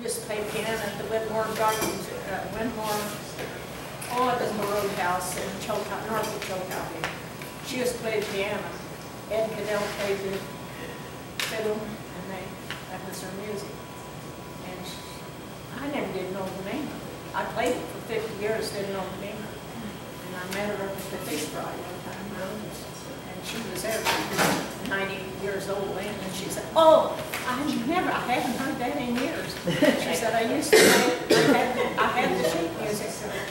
used to play piano at the Whitmore Gardens, Whitmore, oh, it was a roadhouse in Chillicothe, north of Chillicothe. She used to play the piano. Ed Goodell played the fiddle, and that was her music. And I never did know the name of it. I played it for 50 years, didn't know the name of it. And I met her up at the fish fry one time. And she was there, she was 90 years old then, and she said, oh, I haven't heard that in years. She said, I used to play, I had the sheet music.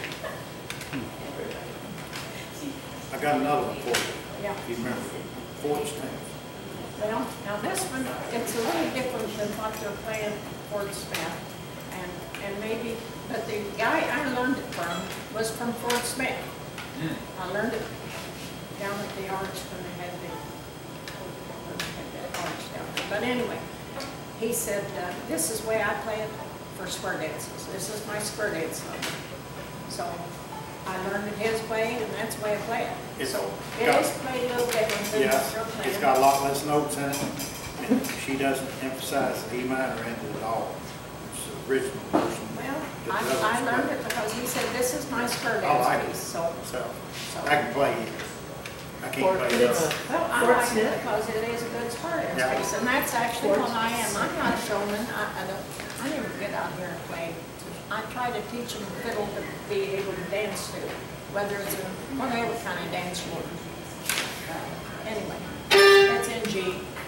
I got another one for you. Yeah. If you remember, Fort Smith. Well, now this one, it's a little different than what they're playing Fort Smith. And maybe, but the guy I learned it from was from Fort Smith. I learned it down at the arch when they had that arch down there. But anyway, he said, this is the way I play it for square dances. This is my square dance song. So I learned it his way, and that's the way I play it. So it is played a little different than what they're playing. It's got a lot less notes in it, and she doesn't emphasize the E minor in it at all. It's the original version. Well, I learned it because he said, this is my square dance piece. So I can play it. I can't play it. Well, I like it because it is a good square dance piece, and that's actually what I am. I'm not a showman. I never get out here and play. I try to teach them fiddle to be able to dance to, whether it's a whatever kind of dance you want. Anyway, that's in G.